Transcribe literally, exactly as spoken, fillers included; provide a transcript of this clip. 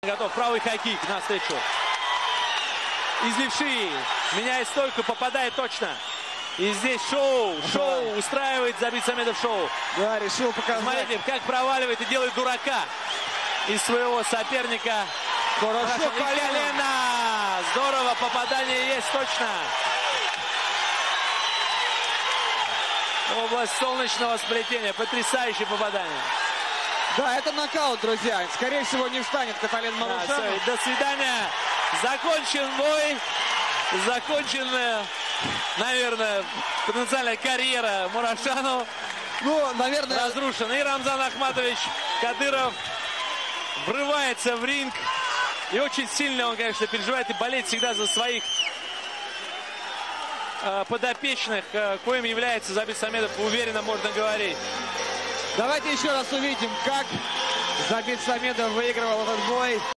готов. Правый хай-кик навстречу. Из левши. Меняет стойку, попадает точно. И здесь шоу, шоу устраивает Забит-Самедов шоу. Да, решил показать. Смотрите, как проваливает и делает дурака из своего соперника. Хорошо, Хорошо, и колено. Здорово, попадание есть точно. Область солнечного сплетения. Потрясающее попадание. Да, это нокаут, друзья. Скорее всего, не встанет Каталин Марушанов. Да, до свидания. Закончен бой. Закончена, наверное, потенциальная карьера Мурашану. Ну, наверное... Разрушена. И Рамзан Ахматович Кадыров врывается в ринг. И очень сильно он, конечно, переживает и болеет всегда за своих э, подопечных, э, коим является Забит-Самедов, уверенно можно говорить. Давайте еще раз увидим, как Забит-Самедов выигрывал этот бой.